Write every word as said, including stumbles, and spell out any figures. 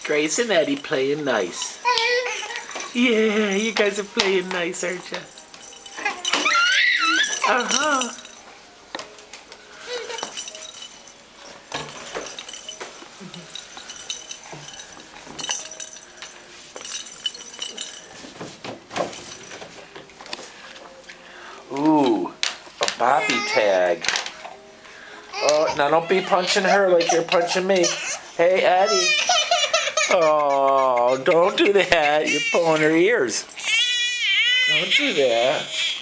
Grace and Eddie playing nice. Yeah, you guys are playing nice, aren't you? Uh-huh. Ooh, a Bobby tag. Oh, now don't be punching her like you're punching me. Hey, Eddie. Oh, don't do that. You're pulling her ears. Don't do that.